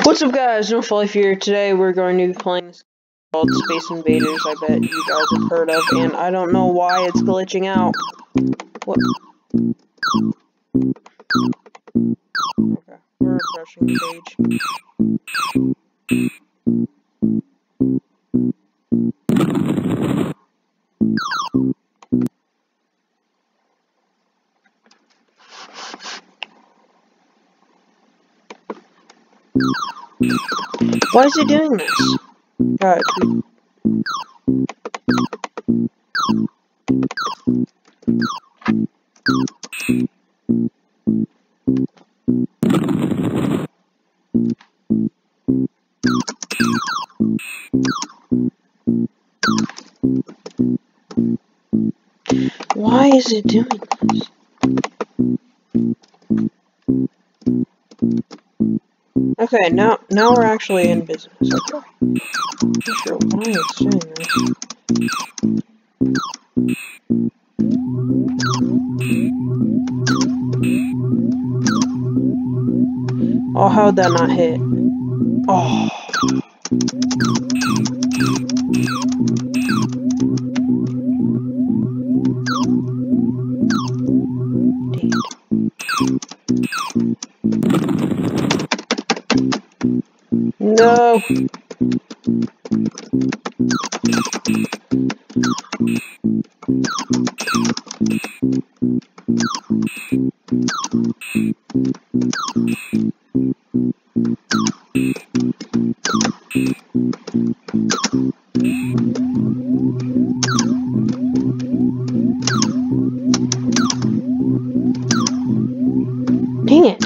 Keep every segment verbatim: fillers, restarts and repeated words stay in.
What's up, guys? No Life here. Today we're going to be playing this game called Space Invaders. I bet you guys have heard of, and I don't know why it's glitching out. What? Okay, we're refreshing the page. Why is it doing this? God, why is it doing this? Okay, now now we're actually in business. Okay. Not sure why it's doing this. Oh, how'd that not hit? Oh. No. Dang it.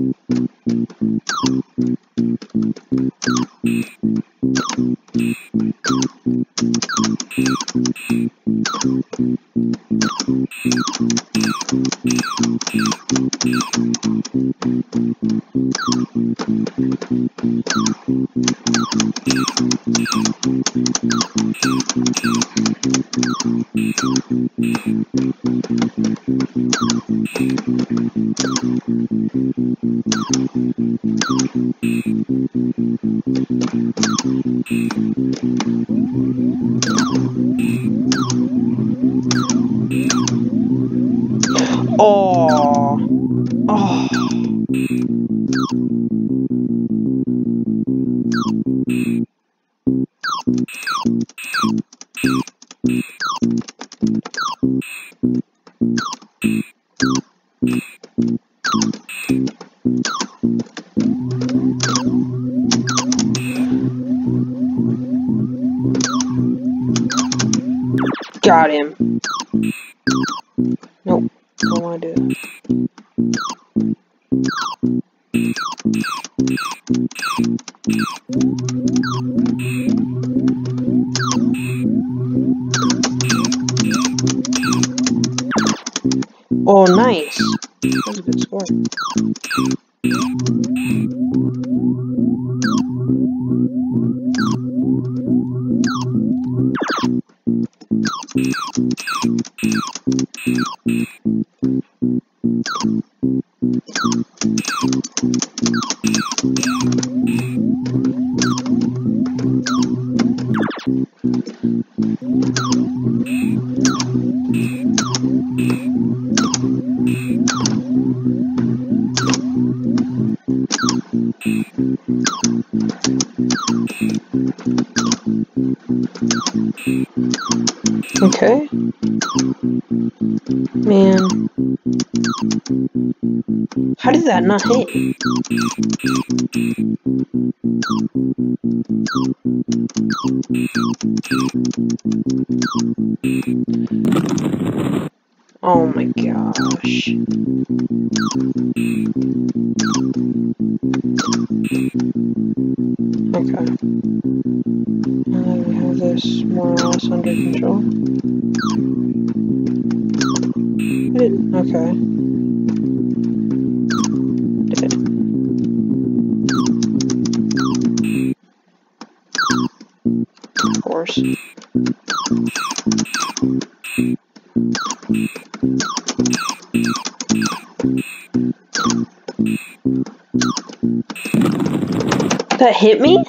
Oh. Oh. Got him. Nope, don't want to do that. Oh, nice. That's a good score. Okay. Man. How did that not hit? Oh my gosh. Okay. Now that we have this more or less under control. It, okay. Did it. Of course. That hit me?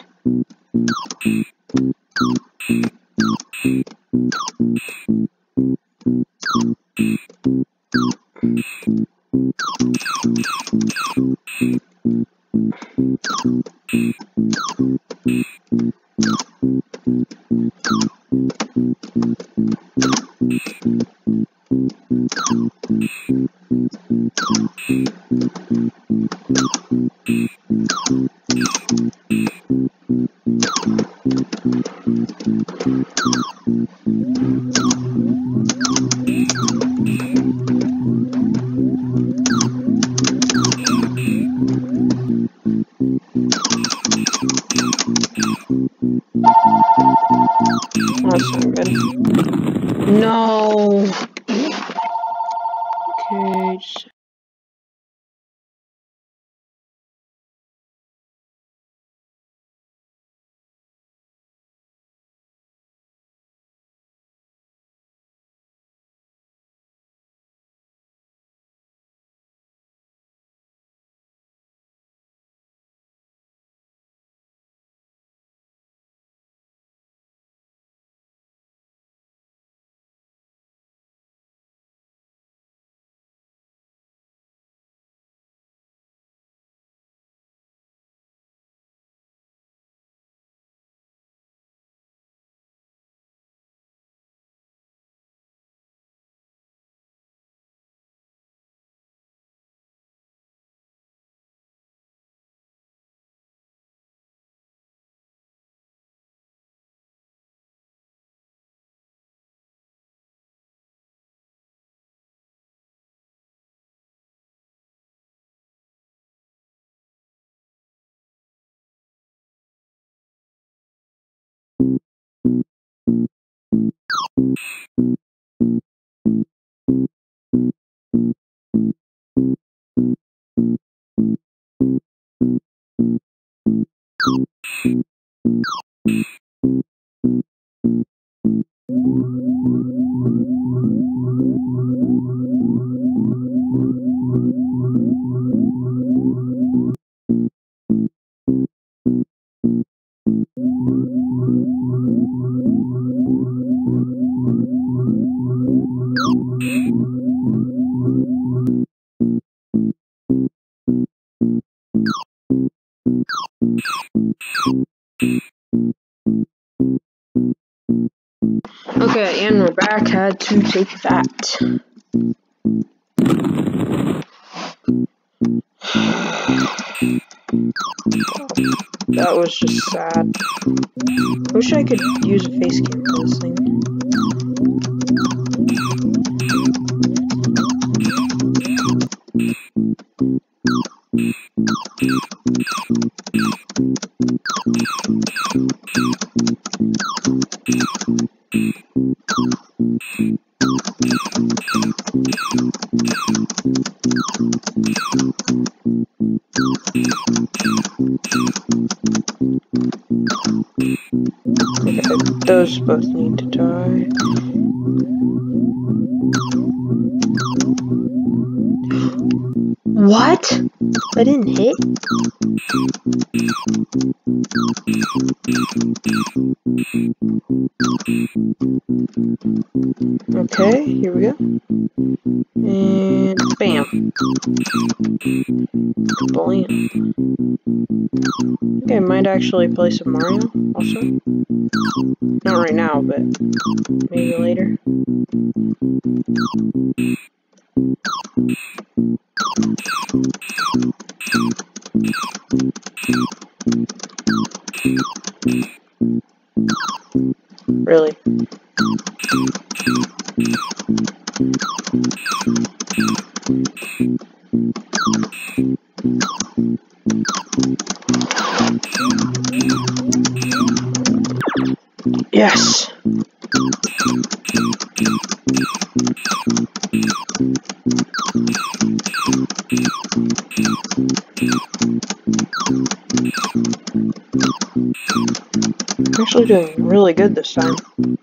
That's not good. No. Okay. Just... Okay, and we're back. Had to take that. That was just sad. Wish I could use a face cam for this thing. Okay, those both need to die. What? I didn't hit? Okay, here we go. And bam. Blam. Okay, I might actually play some Mario also. Not right now, but maybe later. Really? Yes! I'm actually doing really good this time.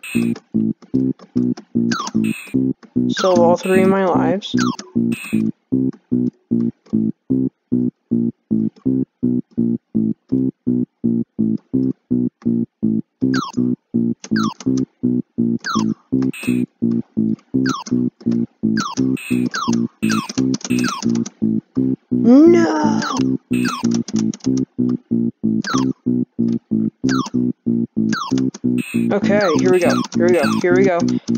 So all three of my lives. No! Okay, here we go, here we go, here we go.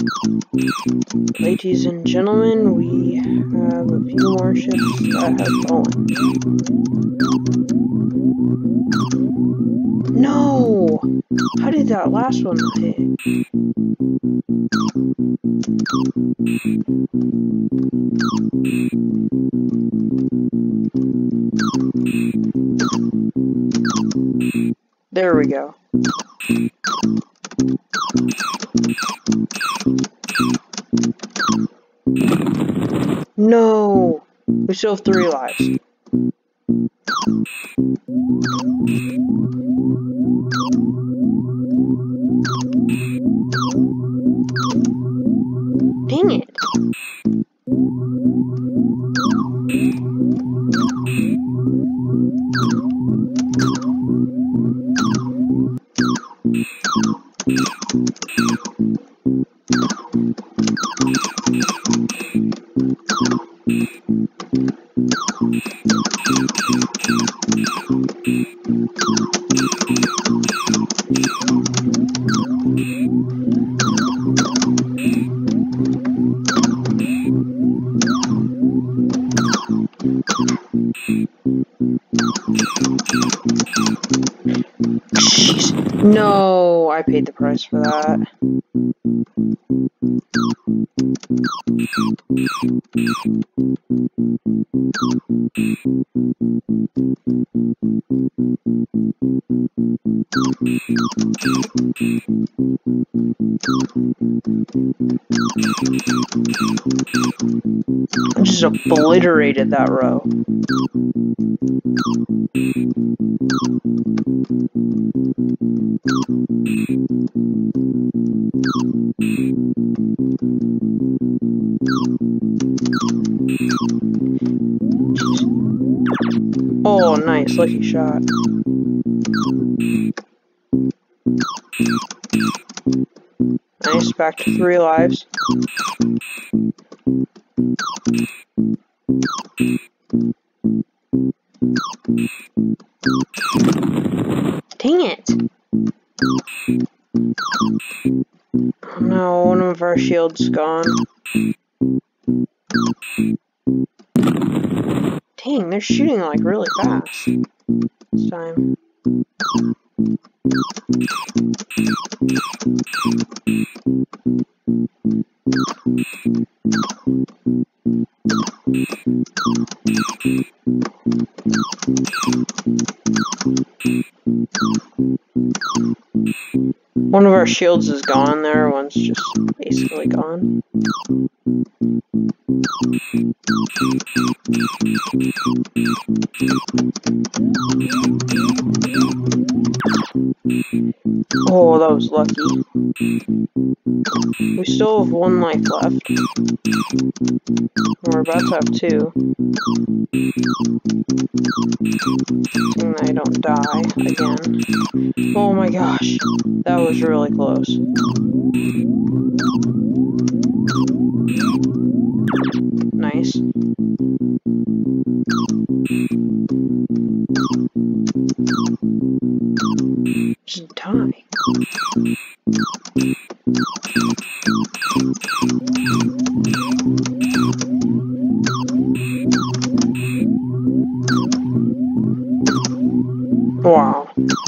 Ladies and gentlemen, we have a few more ships that have fallen. No! How did that last one hit? There we go. No! We still have three lives. Dang it. No, I paid the price for that. I just obliterated that row. Oh, nice, lucky shot. Nice, back to three lives. Dang it! Oh no, one of our shields gone. Dang, they're shooting like really fast this time. One of our shields is gone there, one's just basically gone. Oh, that was lucky. We still have one life left. We're about to have two. Assuming I don't die again. Oh my gosh, that was really close. Nice. Just die. Wow.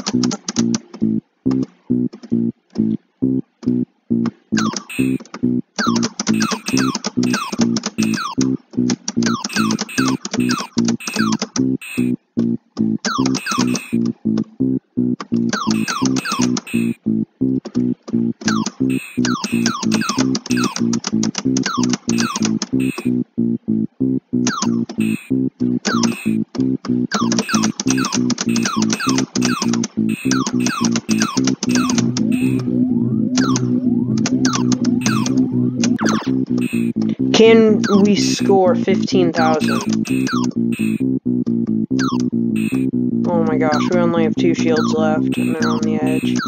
Can we score fifteen thousand? Oh my gosh, we only have two shields left, and they're on the edge.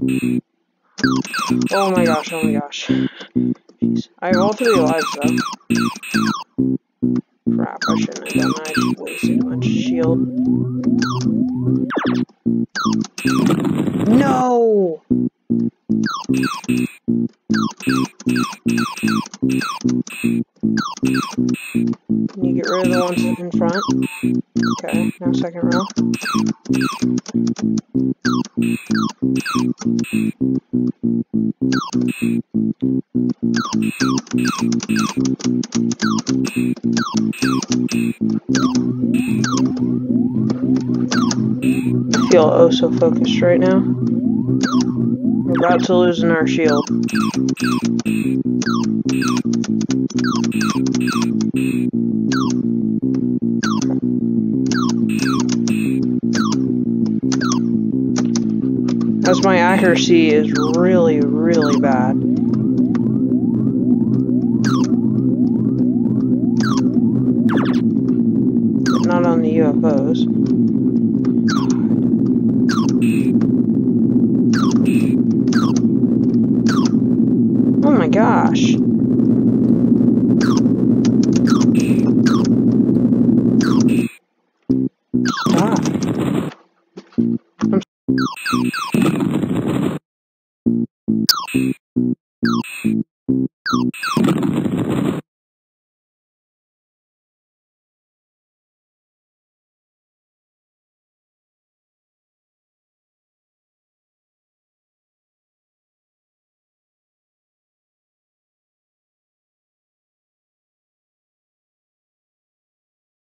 Oh my gosh, oh my gosh. Jeez. I have all three lives, though. Crap, I shouldn't have done that. I just wasted a bunch of shield. No! Can you get rid of the ones in front? Okay, now second row. I feel oh so focused right now. We're about to lose in our shield. As my accuracy is really, really bad. But not on the U F Os.